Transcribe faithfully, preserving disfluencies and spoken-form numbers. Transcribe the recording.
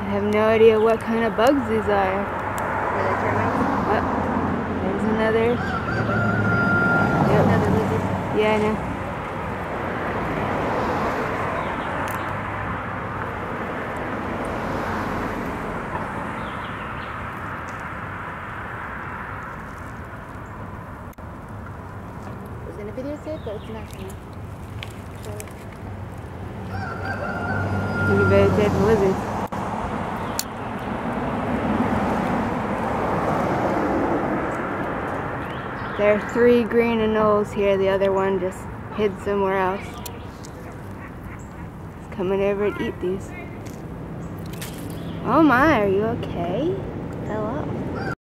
I have no idea what kind of bugs these are. Oh, there's another. Yep. Another lizard. Yeah, I know. It's gonna videotape, but it's not gonna. So. You better take the lizards. There are three green anoles here. The other one just hid somewhere else. It's coming over to eat these. Oh my, are you okay? Hello.